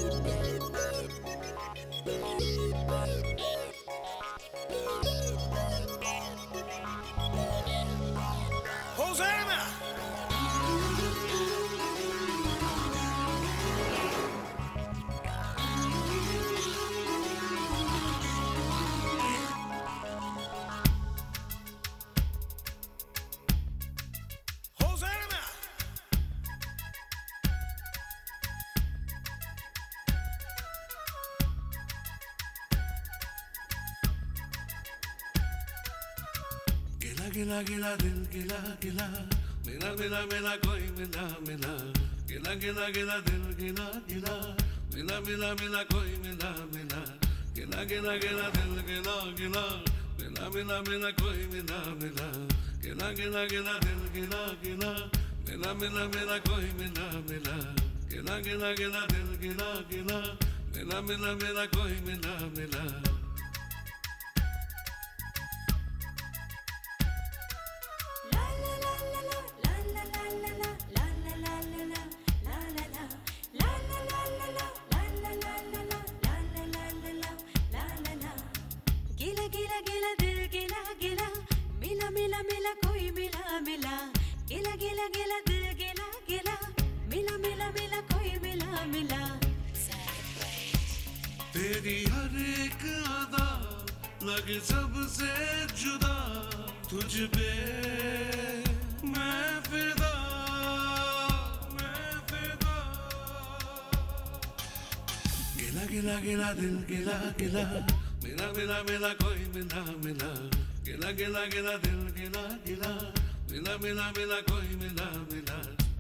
गिला गिला दिल गिला गिला मिला मिला मिला कोई मिला मिला गिला गिला गिला दिल गिला गिला मिला मिला मिला कोई मिला मिला गिला गिला गिला दिल गिला गिला मिला मिला मिला कोई मिला मिला गिला गिला गिला दिल गिला गिला मिला मिला मिला कोई मिला मिला गिला गिला गिला दिल गिला गिला मिला मिला मिला कोई मिला मिला गिला गिला गिला दिल गिला गिला मिला मिला मिला कोई मिला मिला गिला गिला गिला दिल गिला गिला मिला मिला मिला कोई मिला मिला तेरी हर एक अदा लगे सबसे जुदा तुझ पे मैं फिदा गिला गिला गिला दिल गिला गिला मिला मिला मिला कोई मिला मिला गिला गिला गिला दिल गिला गिला मिला मिला मिला कोई मिला मिला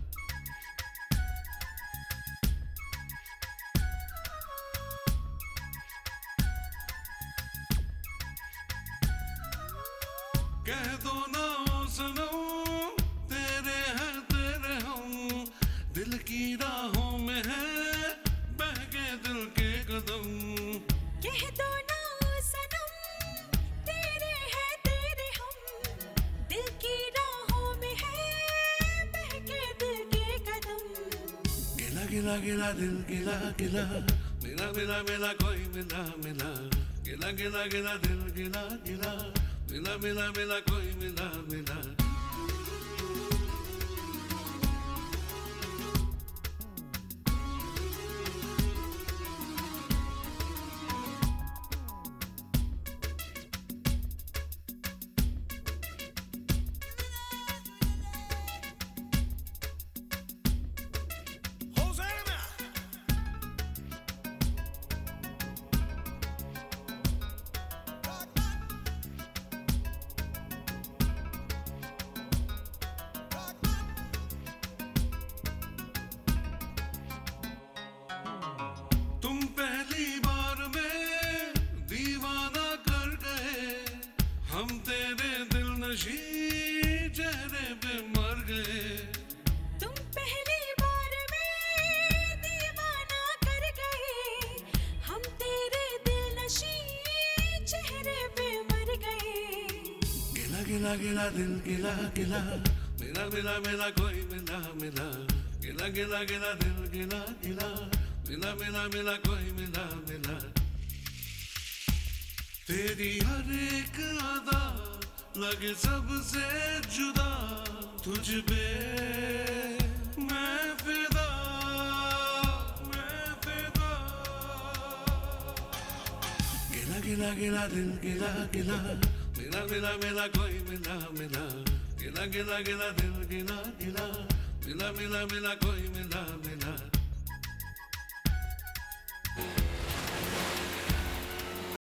कह दो ना सनम तेरे हैं तेरे हम दिल की राहों में है बहके दिल के कदम कह दो ना सनम तेरे हैं तेरे हम दिल की राहों में है बहके दिल के कदम गिला गिला गिला दिल गिला गिला मिला मिला मिला कोई मिला मिला गिला गिला गिला दिल गिला गिला मिला मिला मिला कोई मिला मिला तुम पहली बार में दीवाना कर गए हम तेरे दिल नशी चेहरे पे मर गए तुम पहली बार में दीवाना कर गए हम तेरे दिल नशी चेहरे पे मर गए गिला गिला गिला दिल गिला गिला मिला मिला मिला कोई मिला मिला गिला गिला गिला दिल गिला गिला मिला मिला मिला कोई मिला मिला तेरी हर एक अदा लगे सबसे जुदा तुझ पे मैं फिदा गिला गिला गिला दिल गिला गिला मिला मिला मिला कोई मिला मिला गिला गिला गिला दिल गिला गिला मिला मिला मिला कोई मिला मिला